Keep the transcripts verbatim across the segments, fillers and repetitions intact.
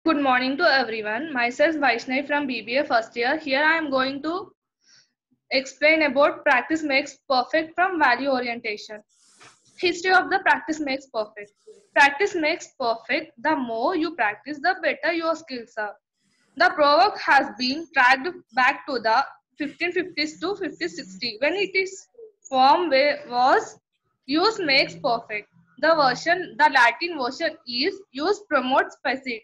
Good morning to everyone. Myself Vaishnavi from B B A first year. Here I am going to explain about practice makes perfect from value orientation. History of the practice makes perfect. Practice makes perfect. The more you practice, the better your skills are. The proverb has been tracked back to the fifteen fifties to fifteen sixty when it is form was use makes perfect. The version, the Latin version is use promotes facit.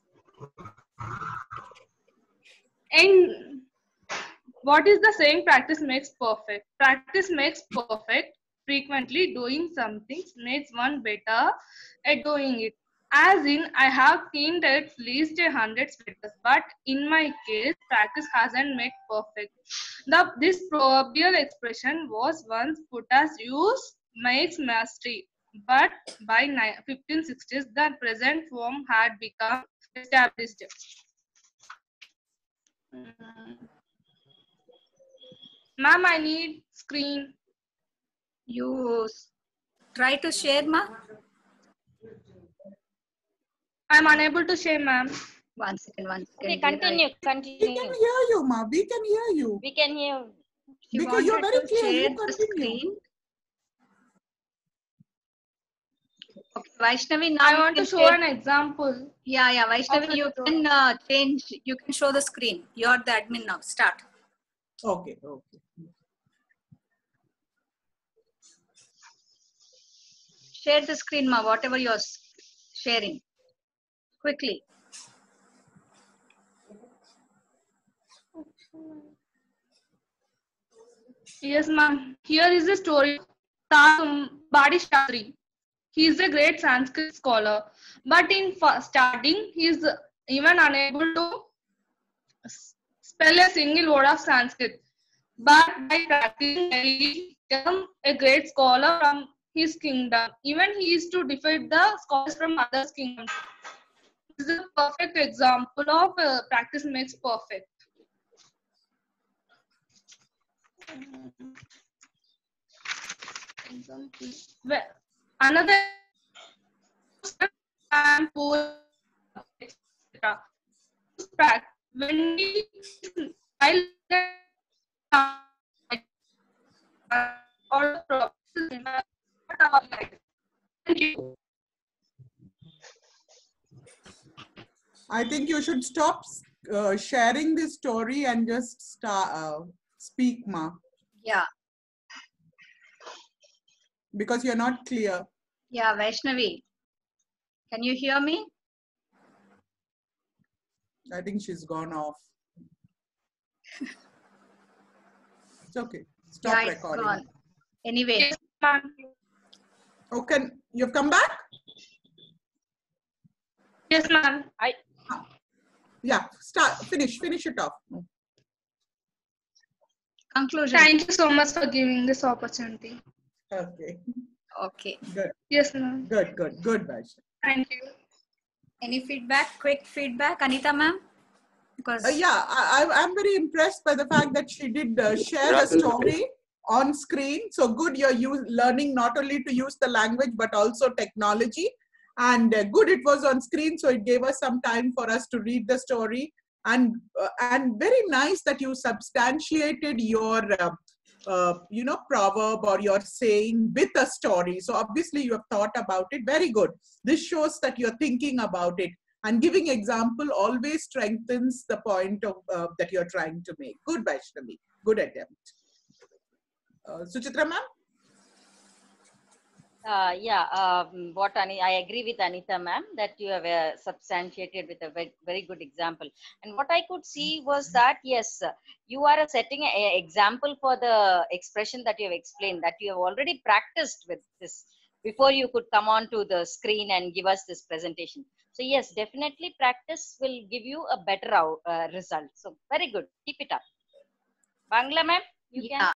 And what is the saying practice makes perfect? Practice makes perfect. Frequently doing something makes one better at doing it. As in, I have cleaned at least a hundred sweaters, but in my case, practice hasn't made perfect. The, this proverbial expression was once put as use makes mastery, but by fifteen sixties, the present form had become established. Ma'am, I need screen. You try to share, ma? I'm unable to share, ma'am. One second, one second. Okay, continue, continue. We can hear you, ma. We can hear you. We can hear. She Because you're very to clear. share You the continue. screen. Okay, Vaishnavi, now I want to show share. an example. Yeah, yeah, Vaishnavi, you can uh, change. You can show the screen. You're the admin now. Start. Okay, okay. Share the screen, ma. Whatever you're sharing, quickly. Yes, ma'am. Here is the story of Tam Badi Shastri. He is a great Sanskrit scholar, but in starting, he is even unable to spell a single word of Sanskrit. But by practicing, he became a great scholar from his kingdom. Even he is to defeat the scholars from other kingdoms. This is a perfect example of uh, practice makes perfect. Well, another example, et cetera. When we or Thank you. I think you should stop uh, sharing this story and just start, uh, speak, ma. Yeah. Because you're not clear. Yeah, Vaishnavi. Can you hear me? I think she's gone off. It's okay. Stop yeah, it's recording. gone. Anyway. Oh, can you've come back? Yes, ma'am. I. Yeah. Start. Finish. Finish it off. Conclusion. Thank you so much for giving this opportunity. Okay. Okay. Good. Yes, ma'am. Good. Good. Good, Vaishnavi. Thank you. Any feedback? Quick feedback, Anita, ma'am? Because uh, yeah, I, I'm very impressed by the fact that she did uh, share the story on screen. So good, you're use, learning not only to use the language but also technology. And uh, good, it was on screen, so it gave us some time for us to read the story. And uh, and very nice that you substantiated your uh, uh, you know proverb or your saying with a story. So obviously you have thought about it. Very good. This shows that you're thinking about it. And giving example always strengthens the point of uh, that you're trying to make. Good, Vaishnavi. Good attempt. Uh, Suchitra ma'am? Uh, yeah, um, what Ani, I agree with Anita ma'am that you have uh, substantiated with a very, very good example. And what I could see was that, yes, you are setting an example for the expression that you have explained, that you have already practiced with this before you could come on to the screen and give us this presentation. So yes, definitely practice will give you a better out, uh, result. So very good. Keep it up. Bangla ma'am, you yeah. can.